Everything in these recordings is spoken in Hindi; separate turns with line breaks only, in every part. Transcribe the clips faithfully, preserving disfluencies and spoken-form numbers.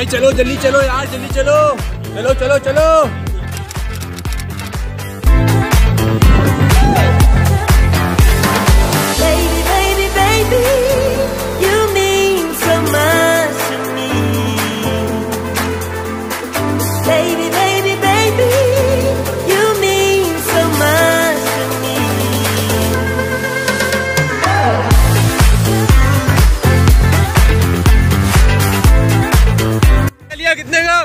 भाई चलो जल्दी चलो यार, जल्दी चलो, चलो चलो चलो।
Baby, baby, baby, you mean so much to me. Baby, baby, baby, you mean so much to me.
लिया कितने का?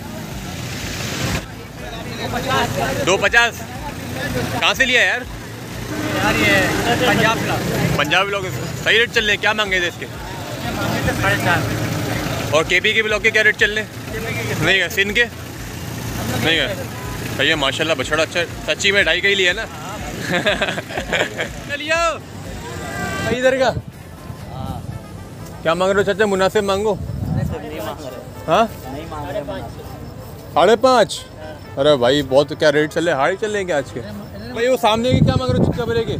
दो पचास। कहाँ से लिया यार?
यार ये पंजाब का
पंजाबी लोग सही रेट चल रहे हैं। क्या मांगे थे इसके?
साढ़े चार।
और केपी के ब्लॉक के क्या रेट चल रहे हैं? नहीं है सिन के नहीं है भैया। माशाल्लाह बछड़ा अच्छा सच्ची में ढाई का ही लिया ना। लिया इधर का क्या मांग रहे हो चाचा? मुनासिब मांगो। हाँ साढ़े पाँच। अरे भाई बहुत क्या रेट चल रहे हैं? हाई चल रहे हैं क्या आज के? भाई वो सामने के क्या मांग रहे हो चिक्का बरे के?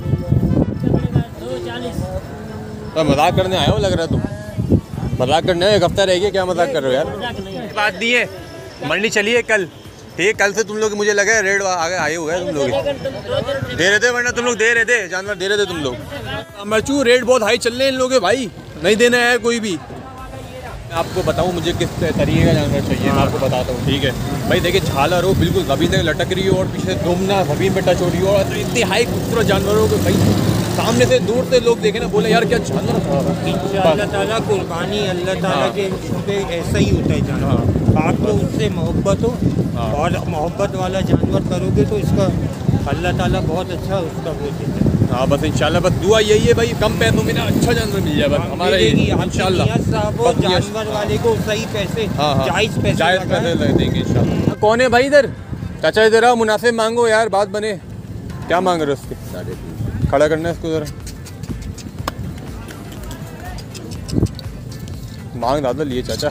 तो मजाक करने आए हो लग रहा है तुम। मजाक करने आए? एक हफ्ता रह गया, क्या मजाक कर रहे हो यार? बात नहीं है, मंडी चली है कल, ठीक है? कल से तुम लोग मुझे लगा है रेट आगे आए हुए हैं तुम लोग। दे रहे थे वरना तुम लोग दे रहे थे, जानवर दे रहे थे तुम लोग। मरचू रेट बहुत हाई चल रहे हैं इन लोगों के भाई, नहीं देना है कोई भी। आपको बताऊं मुझे किस तरीके का जानवर चाहिए, मैं आपको बताता हूँ, ठीक है भाई? देखिए झालर हो बिल्कुल ज़मीन तक लटक रही हो और पीछे दुमना ज़मीन पे टच हो रही हो और इतनी हाई खूबसूरत जानवरों को भाई सामने से दूर से लोग देखे ना बोले यार क्या जानवर था।
अल्लाह ताला कुर्बानी अल्लाह ताला के पे ऐसा ही होता है जानवर। आपको उससे मोहब्बत हो और मोहब्बत वाला जानवर करोगे तो इसका अल्लाह ताला बहुत अच्छा उसका वो देता है।
हाँ बस इंशाल्लाह बस दुआ यही है भाई, कम पैसों में ना अच्छा जानवर मिल जाए बस हमारा इंशाल्लाह।
जानवर वाले को सही पैसे जायज़ पैसे
जायज़ पैसे लग देंगे इंशाल्लाह। कौन है भाई इधर? चाचा इधर आओ, मुनासिब मांगो यार, बात बने। क्या मांग रहे हो उसके? साढ़े तीन। खड़ा करना है इसको ज़रा। मांग ज़्यादा लिए चाचा।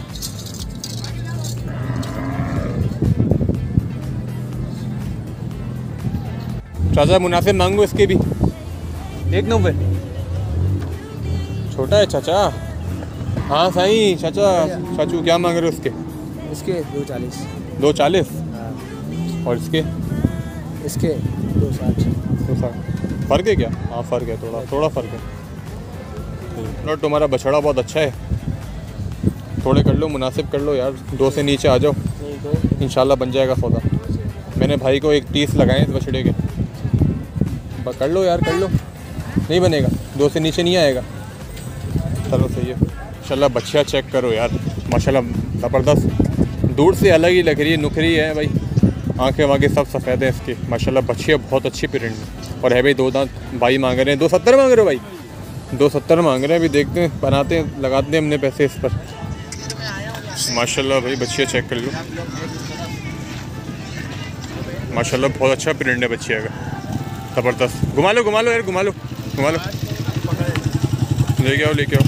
चाचा मुनासिब मांगो इसके भी। एक नब्बे छोटा है चाचा। हाँ सही चाचा। चाचू क्या मांग रहे हो उसके?
इसके दो चालीस।
दो चालीस? और इसके?
इसके दो साठ।
दो साठ फ़र्क है क्या? हाँ फ़र्क है, थोड़ा थोड़ा फ़र्क है। और तुम्हारा बछड़ा बहुत अच्छा है, थोड़े कर लो, मुनासिब कर लो यार, दो से नीचे आ जाओ इंशाल्लाह बन जाएगा सौदा। मैंने भाई को एक तीस लगाए इस बछड़े के, कर लो यार कर लो। नहीं बनेगा? दो से नीचे नहीं आएगा? चलो सही है इंशाल्लाह। बछिया चेक करो यार, माशाल्लाह ज़बरदस्त, दूर से अलग ही लग रही है, नुखरी है भाई, आंखें वाँखें सब सफ़ेद हैं इसकी माशाल्लाह। बछिया बहुत अच्छी प्रिंट में और है भाई। दो दांत भाई मांग रहे हैं, दो सत्तर मांग रहे हो भाई? दो सत्तर मांग रहे हैं। अभी देखते हैं, बनाते हैं, लगाते हैं हमने पैसे इस पर माशाल्लाह। भाई बछिया चेक कर लो माशाल्लाह, बहुत अच्छा प्रिंट है बछिया का, ज़बरदस्त। घुमा लो घुमा लो यार, घुमा लो घुमा लो, लेके आओ लेके आओ।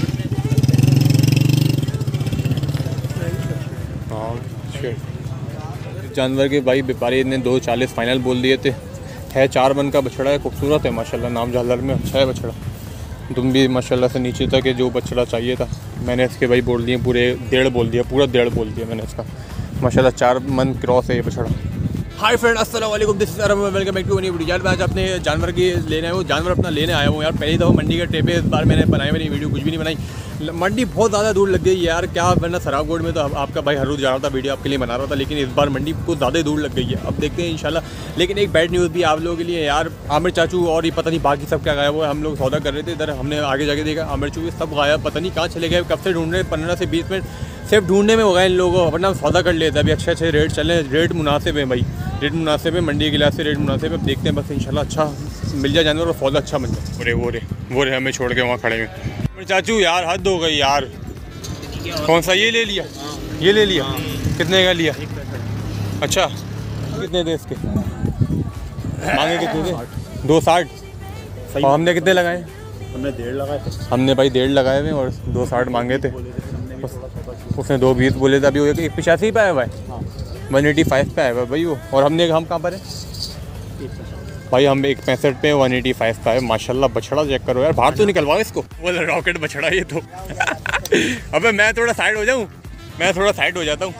हाँ जानवर के भाई व्यापारी ने दो चालीस फाइनल बोल दिए थे। है चार मन का बछड़ा है, खूबसूरत है माशाल्लाह, नाम झालर में अच्छा है बछड़ा। तुम भी माशाल्लाह से नीचे तक है, जो बछड़ा चाहिए था मैंने इसके भाई बोल दिए, पूरे डेढ़ बोल दिया, पूरा डेढ़ बोल दिया मैंने इसका माशाल्लाह। चार मन क्रॉस है ये बछड़ा। हाय फ्रेंड, अस्सलाम वालेकुम, this is Arab, welcome back to new video. यार मैं आज अपने जानवर की लेने आया हूँ, जानवर अपना लेने आया हूँ यार। पहली दफ़ा मंडी का ट्रिप है, इस बार मैंने बनाई मैंने वीडियो कुछ भी नहीं बनाई। मंडी बहुत ज़्यादा दूर लग गई यार, क्या वरना सराफकोट में तो आपका भाई हर रोज़ जा रहा था, वीडियो आपके लिए बना रहा था, लेकिन इस बार मंडी को ज़्यादा दूर लग गई है। अब देखते हैं इंशाल्लाह। लेकिन एक बैड न्यूज़ भी आप लोगों के लिए यार, आमिर चाचू और ये पता नहीं बाकी सब क्या गायब हुआ है। हम लोग सौदा कर रहे थे इधर, हमने आगे जाके देखा आमिर चाचू सब गायब, पता नहीं कहाँ चले गए, कब से ढूंढ रहे, पंद्रह से बीस मिनट सिर्फ ढूंढने में हो गए इन लोगों को, वरना सौदा कर लेते। अभी अच्छे अच्छे रेट चले, रेट मुनासिब है भाई, रेट मुनासिब है, मंडी के लिहाज से रेट मुनासिब है। अब देखते हैं बस इंशाल्लाह अच्छा मिल जाए जानवर और सौदा अच्छा मिल जाए। वो रे वो रे वो रे हमें छोड़ के वहाँ खड़े हैं। चाचू यार हद हो गई यार। कौन सा? ये ले लिया? ये ले लिया? कितने का लिया? अच्छा कितने थे इसके? मांगे कितने थे? दो साठ। और हमने कितने लगाए?
हमने डेढ़ लगाए थे।
हमने भाई डेढ़ लगाए हुए और दो साठ मांगे थे। उसने दो बीस बोले थे, अभी वो एक पचासी पे आया हुआ है, वन एटी फाइव पे आया हुआ है भाई वो। और हमने हम कहाँ पर है भाई? हम एक पैंसठ पे वन एटी फाइव पे है माशाल्लाह। बछड़ा चेक करो यार, बाहर तो निकलवाओ इसको, बोले रॉकेट बछड़ा ये तो। अबे मैं थोड़ा साइड हो जाऊँ, मैं थोड़ा साइड हो जाता हूँ।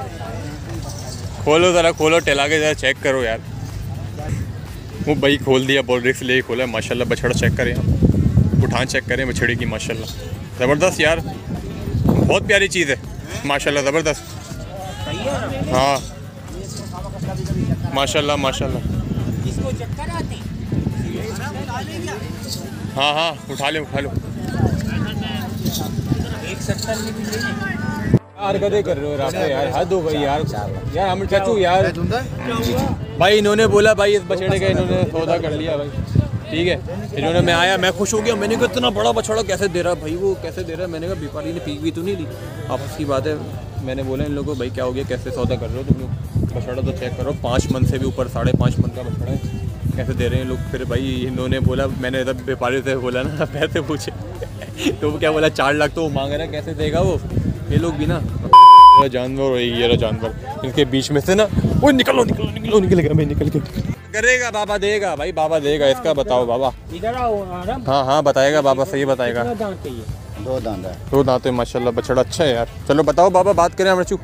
खोलो ज़रा, खोलो टेला के ज़रा चेक करो यार। वो भाई खोल दिया, बॉर्डर से ले खोला। माशाल्लाह बछड़ा चेक करें आप, उठान चेक करें बछड़े की। माशाल्लाह ज़बरदस्त यार, बहुत प्यारी चीज़ है माशाल्लाह, ज़बरदस्त। हाँ माशाल्लाह माशाल्लाह। हाँ हाँ उठा लो उठा लो।
एक सत्तर में भी लेंगे
यार कदे कर रहे हो रास्ते यार, हद हो गई यार। यार हम चाचू यार भाई इन्होंने बोला भाई इस बछड़े का इन्होंने सौदा कर लिया भाई, ठीक है। इन्होंने, मैं आया, मैं खुश हो गया। मैंने कहा इतना बड़ा बछड़ा कैसे दे रहा भाई, वो कैसे दे रहा है। मैंने कहा व्यापारी ने पीक भी तो नहीं ली। आपस की बात है। मैंने बोला इन लोगों को भाई क्या हो गया, कैसे सौदा कर रहे हो तुम लोग, बछड़ा तो चेक करो। पाँच मन से भी ऊपर, साढ़े पाँच मन का बछड़ा है, कैसे दे रहे हैं लोग। फिर भाई इन्होंने बोला, मैंने जब व्यापारी से बोला ना पैसे पूछे तो वो क्या बोला, चार लाख तो वो मांग रहा है, कैसे देगा वो। ये लोग भी ना जानवर हो, ये रहा जानवर, इनके बीच में से ना वो निकलो निकलो निकलो निकल गया। मैं निकल के करेगा बाबा, देगा भाई बाबा देगा। इसका बताओ बाबा।
इधर आओ।
हाँ हाँ बताएगा बाबा, सही बताएगा।
दो दांत है।
दो दांत है माशाल्लाह, बछड़ा अच्छा है यार। चलो बताओ बाबा, बात करें अमरचू।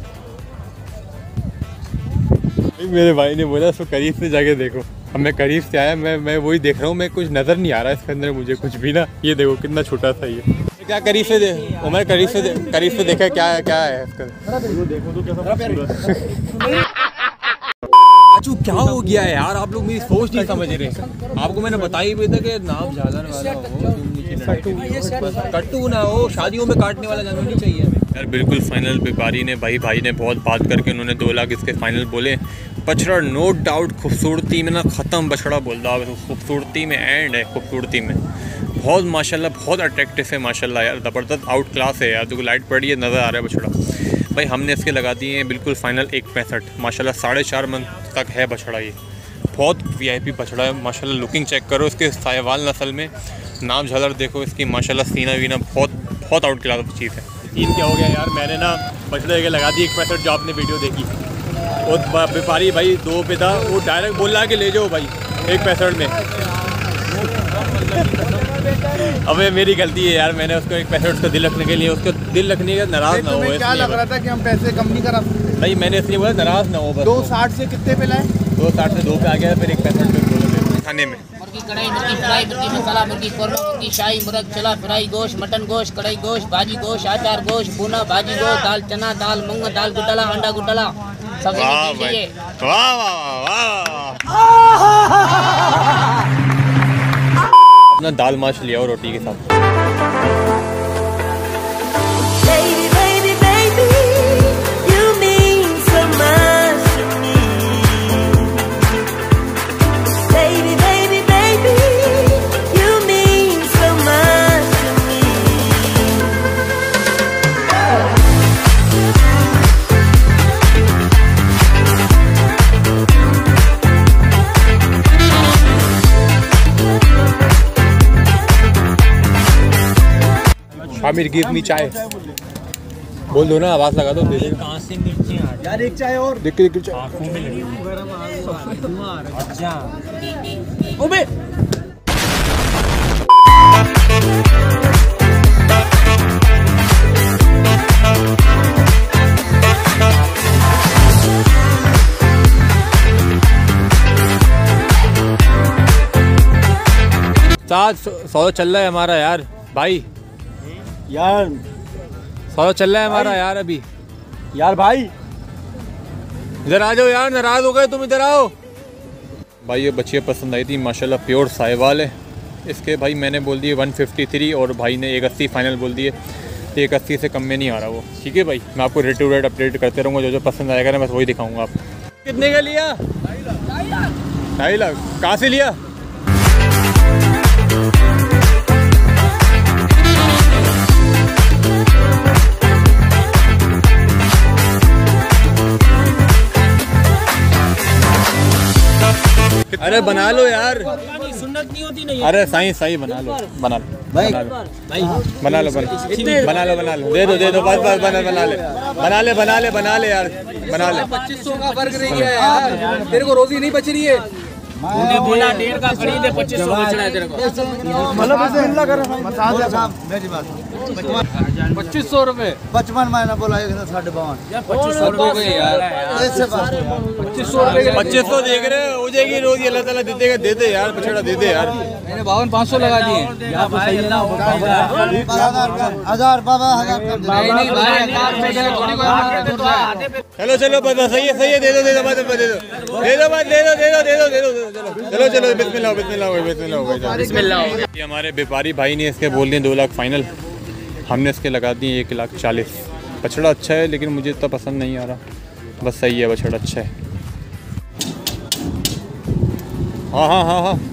मेरे भाई ने बोला इसको करीब से जाके देखो। अब मैं करीब से आया, मैं मैं वही देख रहा हूँ। मैं कुछ नज़र नहीं आ रहा इसके अंदर मुझे कुछ भी ना। ये देखो कितना छोटा सा ये, क्या करीब से दे उमर, करीब से करीब से देखा क्या है, क्या है इसका।
देखो तो कैसा
चाचू क्या हो गया है यार, आप लोग मेरी सोच नहीं समझ रहे। आपको मैंने बताई भी था कि नाम झालर वाला हो, कट्टू ना हो, शादियों में काटने वाला जानवर नहीं चाहिए हमें यार। बिल्कुल फाइनल व्यापारी ने, भाई भाई ने बहुत बात करके उन्होंने दो लाख इसके फाइनल बोले। बछड़ा नो डाउट खूबसूरती में ना ख़त्म बछड़ा बोल रहा है, खूबसूरती में एंड है, खूबसूरती में बहुत माशाल्लाह, बहुत अट्रैक्टिव है माशाल्लाह यार, ज़बरदस्त आउट क्लास है यार। जो लाइट पड़ी है नज़र आ रहा है बछड़ा। भाई हमने इसके लगा दिए हैं बिल्कुल फाइनल एक पैंसठ माशाल्लाह, साढ़े चार मन तक है बछड़ा। ये बहुत वीआईपी बछड़ा है माशाल्लाह। लुकिंग चेक करो इसके, साहिवाल नस्ल में, नाम झालर देखो इसकी माशाल्लाह, सीना वीना बहुत बहुत आउट क्लास चीज़ है। तीन क्या हो गया यार, मैंने ना बछड़े के लगा दी एक पैंसठ, जो आपने वीडियो देखी। और व्यापारी भाई दो पे था, वो डायरेक्ट बोल रहा कि ले जाओ भाई एक पैंसठ में। अबे मेरी गलती है यार, मैंने उसको एक पैंसठ का दिल रखने के लिए, उसको दिल रखने का नाराज़ ना हो।
क्या लग रहा था कि हम पैसे कम नहीं करा सकते
भाई, मैंने इसलिए बोला नाराज़ ना हो। बस
दो साठ से कितने पे लाए,
दो साठ से दो पे आ गया, फिर एक पैंसठ पे बोलो खाने में।
मुर्गी कढ़ाई, मुर्गी फ्राई, मुर्गी मसाला, मुर्गी कौरमा, मुर्गी शाही, मुर्ग चला, फ्राई गोश्त, मटन गोश्त, कढ़ाई गोश्त, भाजी गोश्त, अचार गोश्त, भुना भाजी गोश्त, दाल चना, दाल मूंग, दाल गुटला, अंडा गुटला, सब
वाह भाई, वाह वाह वाह। अपना दाल माश लिया और रोटी के साथ।
Baby, baby, baby, you mean so much to me. Baby, baby, baby, you mean so much to me.
Aamir give me chai बोल दो ना, आवाज़ लगा दो। दे देगा
कहाँ से मिर्ची आ रही
यार एक चाय और
देख के देख के चाय।
आँखों में लगी हुई। अच्छा
ओबे
साथ सौ चल रहा है हमारा यार भाई,
यार
सौ चल रहा है हमारा यार अभी।
यार भाई
इधर आ जाओ यार, नाराज़ हो गए तुम, इधर आओ भाई। ये बच्चियाँ पसंद आई थी माशाल्लाह, प्योर साहिवाल है। इसके भाई मैंने बोल दिए वन फिफ्टी थ्री और भाई ने एक अस्सी फाइनल बोल दिए, तो एक अस्सी से कम में नहीं आ रहा वो। ठीक है भाई, मैं आपको रेट टू रेट अपडेट करते रहूँगा, जो जो पसंद आएगा ना बस वही दिखाऊँगा आपको। कितने का लिया? ढाई लाख। कहाँ से लिया? अरे बना लो यार,
सुन्नत नहीं होती नहीं।
अरे सही सही बना लो, बना लो
भाई
बना लो बना लो बना लो बना लो, दे दो दे दो बस बस बना बना ले बना ले बना ले बना ले यार बना ले।
पच्चीस सौ का फर्क नहीं है यार, तेरे को रोजी नहीं बच रही है।
तूने बोला डेढ़ का खरीदे, पच्चीस सौ बेचना है तेरे को।
मतलब ऐसे हल्ला कर रहा है।
पच्चीस सौ रुपए
पचपन महीना बोला एक साढ़े बावन
पच्चीस सौ रुपए यार
ऐसे बात
पच्चीस सौ रुपए
पच्चीस सौ देख रहे हो जाएगी रोज, अल्लाह ताला दे देगा, दे दे यार बछड़ा दे दे यार।
मैंने बावन पाँच सौ लगा दिए।
हजार बाबा हजार
चलो चलो बस सही है, सही है, दे दो दे दो बस दे दो दे दो बस दे दो दे दो दे दो दे दो चलो चलो बिस्मिल्लाह बिस्मिल्लाह बिस्मिल्लाह बिस्मिल्लाह। ये हमारे व्यापारी भाई ने इसके बोल दिए दो लाख फाइनल, हमने इसके लगा दिए एक लाख चालीस। बछड़ा अच्छा है लेकिन मुझे इतना पसंद नहीं आ रहा, बस सही है बछड़ा अच्छा है। हाँ हाँ हाँ हाँ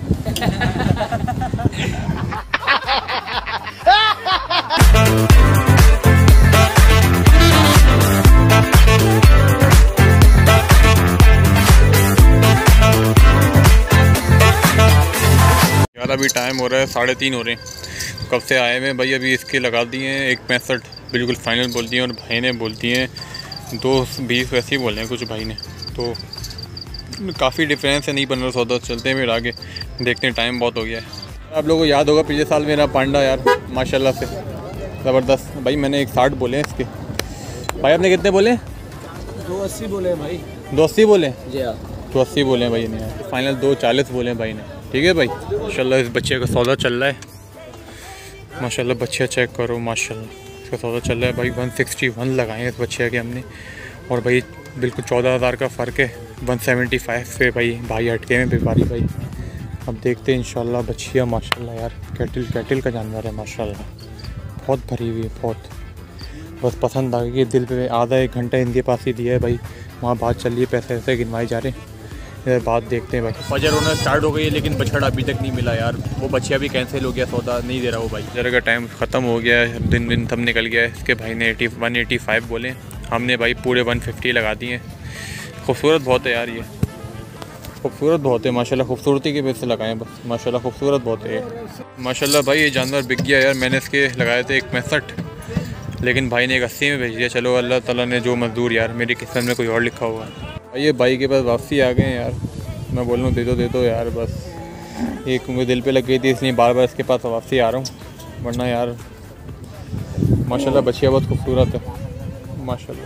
यार अभी टाइम हो रहा है साढ़े तीन हो रहे हैं, कब से आए हुए भाई। अभी इसके लगा दिए हैं एक पैंसठ बिल्कुल फाइनल बोल दिए, और भाई ने बोल दिए दो बीस वैसे ही बोले हैं कुछ भाई ने, तो काफ़ी डिफरेंस है, नहीं बन रहा सौदा। चलते हैं फिर आगे देखते हैं, टाइम बहुत हो गया है। आप लोगों को याद होगा पिछले साल मेरा पांडा यार माशाल्लाह से ज़बरदस्त भाई, मैंने एक साठ बोले हैं इसके। भाई आपने कितने बोले?
दो अस्सी बोले भाई।
दो अस्सी बोले
जी हाँ,
दो अस्सी बोले हैं भाई ने, फाइनल दो चालीस बोले हैं भाई ने। ठीक है भाई, माशाल्लाह इस बच्चे का सौदा चल रहा है माशाल्लाह। बच्चे चेक करो माशाल्लाह, इसका सौदा चल रहा है भाई। वन सिक्सटी वन लगाए हैं इस बच्चे के हमने, और भाई बिल्कुल चौदह हज़ार का फ़र्क है। वन सेवेंटी फाइव पे भाई भाई हटके में व्यापारी भाई। अब देखते हैं इंशाल्लाह। बच्चियाँ माशाल्लाह यार कैटिल कैटिल का जानवर है माशाल्लाह, बहुत भरी हुई है बहुत। बस पसंद आ गई, दिल पे आधा एक घंटा इनके पास ही दिया है भाई, वहाँ बात चल रही है, पैसे वैसे गिनवाए जा रहे हैं। इधर बात देखते हैं भाई। फजर होना स्टार्ट हो गई है लेकिन बछड़ा अभी तक नहीं मिला यार, वो बच्चिया भी कैंसिल हो गया, सौदा नहीं दे रहा वो भाई। जरा का टाइम ख़त्म हो गया है, दिन दिन थम निकल गया है। इसके भाई ने एटी वन एटी फाइव बोले, हमने भाई पूरे वन फिफ्टी लगा दिए। खूबसूरत बहुत है यार, ये खूबसूरत बहुत है माशाल्लाह, खूबसूरती की वजह से लगाएं बस माशाल्लाह, खूबसूरत बहुत है माशाल्लाह। भाई ये जानवर बिक गया यार, मैंने इसके लगाए थे एक पैंसठ, लेकिन भाई ने एक अस्सी में भेज दिया। चलो अल्लाह ताला ने जो मजदूर यार, मेरी किस्मत में कोई और लिखा हुआ है। ये भाई के पास वापसी आ गए हैं यार, मैं बोल रहा हूँ दे दो दे दो यार, बस एक मुझे दिल पे लग गई थी इसलिए बार बार इसके पास वापसी आ रहा हूँ, वरना यार माशाल्लाह बच्चियाँ बहुत खूबसूरत है माशाल्लाह।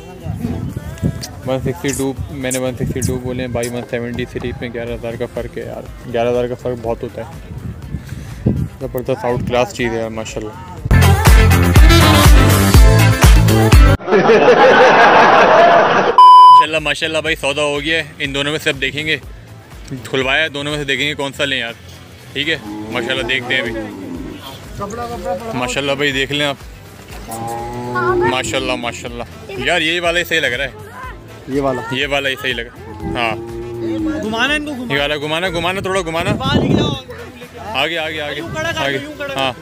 वन सिक्सटी टू मैंने वन सिक्सटी टू बोले भाई, वन सेवेंटी सिरीफ में ग्यारह हज़ार का फ़र्क है यार, ग्यारह हज़ार का फ़र्क बहुत होता है, ज़बरदस्त आउट क्लास चीज़ है यार माशाल्लाह। माशाल्लाह माशाल्लाह भाई सौदा हो गया है, इन दोनों में से अब देखेंगे, खुलवाया दोनों में से देखेंगे कौन सा लें यार। ठीक है माशाल्लाह देखते हैं अभी, माशाल्लाह भाई देख लें आप माशाल्लाह माशाल्लाह। यार यही वाला ही सही लग रहा है,
ये वाला
ये वाला ही सही लगा। हाँ
घुमाना इनको,
ये वाला घुमाना घुमाना थोड़ा घुमाना आगे आगे आगे आगे। हाँ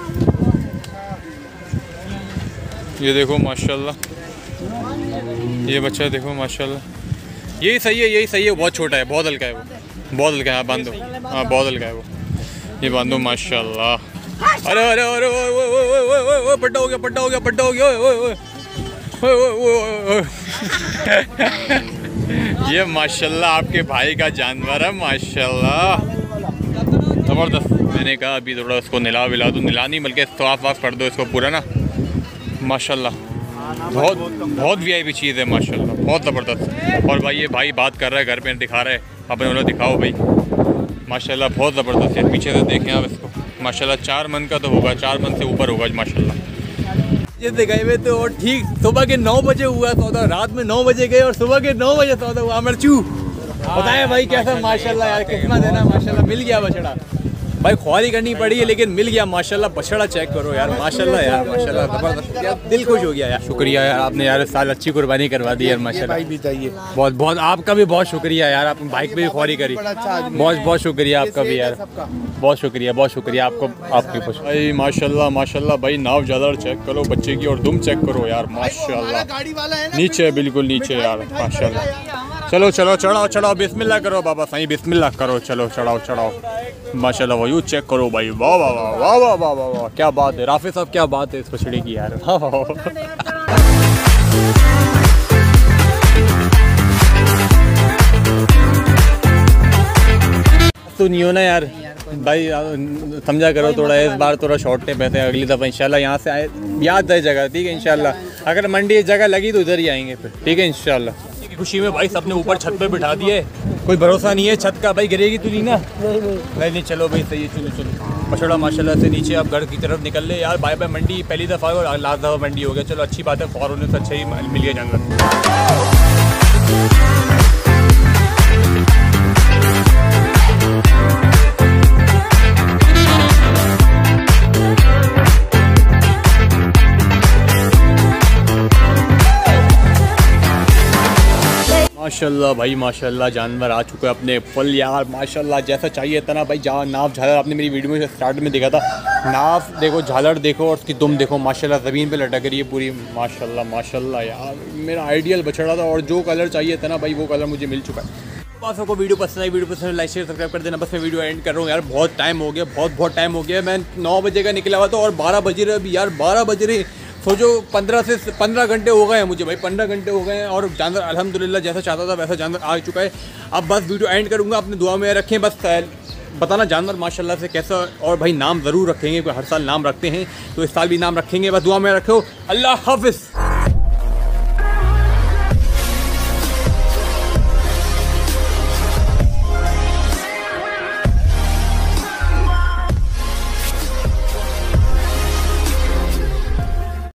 ये देखो माशाल्लाह, ये बच्चा देखो माशाल्लाह, यही सही है यही सही है। बहुत छोटा है, बहुत हल्का है वो, बहुत हल्का है। हाँ बांधो, हाँ बहुत हल्का है वो, ये बांधो माशाल्लाह। अरे अरे अरे ओ पट्टा हो गया पट्टा हो गया पट्टा हो गया। ये माशाल्लाह आपके भाई का जानवर है माशाल्लाह, ज़बरदस्त। मैंने कहा अभी थोड़ा उसको निला विला दो, निला नहीं बल्कि साफ वाफ कर दो इसको पूरा ना माशाल्लाह। बहुत बहुत वीआईपी चीज़ है माशाल्लाह, बहुत ज़बरदस्त। और भाई ये भाई बात कर रहा है घर पे, दिखा रहा है, अपने वालों दिखाओ भाई माशाल्लाह, बहुत ज़बरदस्त है। पीछे से देखें आप इसको माशाल्लाह, चार मन का तो होगा, चार मन से ऊपर होगा माशाल्लाह। जैसे गए हुए तो ठीक सुबह के नौ बजे हुआ सौदा, रात में नौ बजे गए और सुबह के नौ बजे सौदा हुआ। मरचू बताए भाई कैसा माशाल्लाह यार, किस्मत है ना माशाल्लाह, मिल गया बछड़ा भाई, ख्वारी करनी पड़ी है लेकिन मिल गया माशाल्लाह। बछड़ा चेक करो यार माशाल्लाह यार माशाल्लाह, ज़बरदस्त यार, दिल खुश हो गया यार। शुक्रिया यार आपने यार इस साल अच्छी कुर्बानी करवा दी यार माशाल्लाह, बहुत बहुत आपका भी बहुत शुक्रिया यार, आप बाइक पे भी ख्वारी करी, बहुत बहुत शुक्रिया आपका भी यार, बहुत शुक्रिया बहुत शुक्रिया आपको, आपकी खुश भाई माशाल्लाह माशाल्लाह। भाई नाव ज़्यादा चेक करो बच्चे की, और दुम चेक करो यार माशाल्लाह, नीचे बिल्कुल नीचे यार माशाल्लाह। चलो चलो चढ़ाओ चढ़ाओ, बिस्मिल्लाह करो बाबा साईं, बिस्मिल्लाह करो, चलो चढ़ाओ चढ़ाओ माशाल्लाह। वही चेक करो भाई, वाह वाह वाह वाह वाह वाह वाह वाह, क्या बात है राफी साहब, क्या बात है इस बछड़े की यार। तो नहीं हो ना यार, भाई समझा करो थोड़ा, इस बार थोड़ा शॉर्ट टेप है, अगली दफ़ा इंशाल्लाह यहाँ से आए, याद है जगह, ठीक है इंशाल्लाह। अगर मंडी जगह लगी तो उधर ही आएंगे फिर, ठीक है इंशाल्लाह। खुशी में भाई सबने ऊपर छत पे बिठा दिए, कोई भरोसा नहीं है छत का, भाई गिरेगी तो नहीं ना? नहीं नहीं नहीं चलो भाई सही है, चलो चलो। बछड़ा माशाल्लाह से नीचे आप घर की तरफ निकल ले यार। बाय बाय मंडी, पहली दफ़ा और लास्ट दफ़ा मंडी हो गया, चलो अच्छी बात है, फौर होने से अच्छा ही मिल गया जानवर। माशाल्लाह भाई माशाल्लाह जानवर आ चुका है अपने फुल यार, माशाल्लाह जैसा चाहिए इतना भाई। जहाँ नाव झालर आपने मेरी वीडियो में स्टार्ट में देखा था, नाव देखो, झालर देखो और उसकी दुम देखो, माशाल्लाह ज़मीन पे लटक रही है पूरी, माशाल्लाह माशाल्लाह यार। मेरा आइडियल बछड़ा था और जो कलर चाहिए था ना भाई वो कलर मुझे मिल चुका है। बस आपको वीडियो पसंद आई, वीडियो पसंद लाइक शेयर सब्सक्राइब कर देना। बस मैं वीडियो एंड कर रहा हूँ यार, बहुत टाइम हो गया, बहुत बहुत टाइम हो गया। मैं नौ बजे का निकला हुआ था और बारह बज रहे अभी यार, बारह बज रहे, सोचो पंद्रह से पंद्रह घंटे हो गए हैं मुझे भाई, पंद्रह घंटे हो गए हैं और जानवर अल्हम्दुलिल्लाह जैसा चाहता था वैसा जानवर आ चुका है। अब बस वीडियो एंड करूँगा, अपने दुआ में रखें, बस बताना जानवर माशाल्लाह से कैसा, और भाई नाम ज़रूर रखेंगे, कोई हर साल नाम रखते हैं तो इस साल भी नाम रखेंगे, बस दुआ में रखो। अल्लाह हाफ़िज़।